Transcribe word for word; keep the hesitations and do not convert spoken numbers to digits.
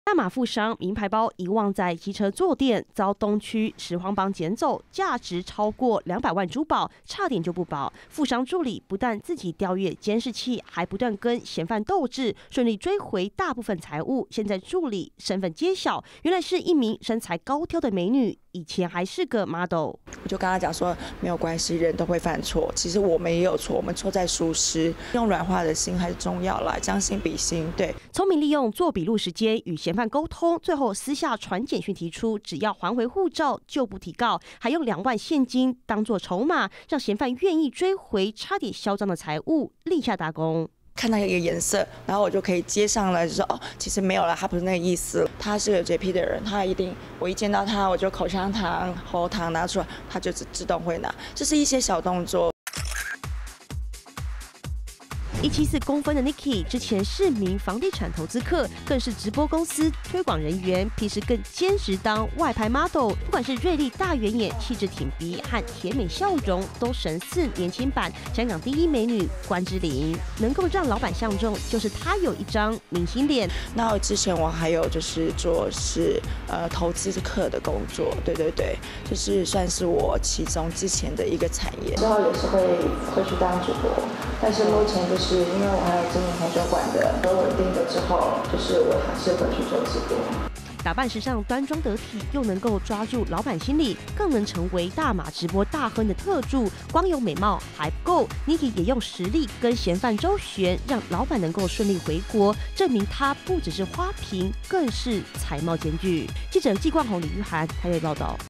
大马富商名牌包遗忘在机车坐垫，遭东区拾荒帮捡走，价值超过两百万珠宝，差点就不保。富商助理不但自己调阅监视器，还不断跟嫌犯斗智，顺利追回大部分财物。现在助理身份揭晓，原来是一名身材高挑的美女。以前还是个 model， 我就跟他讲说没有关系，人都会犯错，其实我们也有错，我们错在疏失，用软化的心还是重要啦，将心比心。对， 聪明利用做笔录时间与嫌犯沟通，最后私下传简讯提出，只要还回护照就不提告，还用两万现金当作筹码，让嫌犯愿意追回差点销赃的财物，立下大功。 看到一个颜色，然后我就可以接上来，就说哦，其实没有了，他不是那个意思。他是有洁癖的人，他一定，我一见到他，我就口香糖、喉糖拿出来，他就自自动会拿，这是一些小动作。 一百七十四公分的 Niki 之前是名房地产投资客，更是直播公司推广人员，平时更兼职当外拍 model。不管是锐利大圆眼、气质挺鼻和甜美笑容，都神似年轻版香港第一美女关之琳。能够让老板相中，就是她有一张明星脸。 那之前我还有就是做是呃投资客的工作，对对对，就是算是我其中之前的一个产业。之后也是会会去当主播，但是目前就是。因为我还有经营红酒馆的，都稳定了之后，就是我还是回去做直播。 打扮时尚、端庄得体，又能够抓住老板心理，更能成为大马直播大亨的特助。光有美貌还不够 ，Niki 也用实力跟嫌犯周旋，让老板能够顺利回国，证明他不只是花瓶，更是才貌兼具。记者季冠宏、李玉涵台北报道。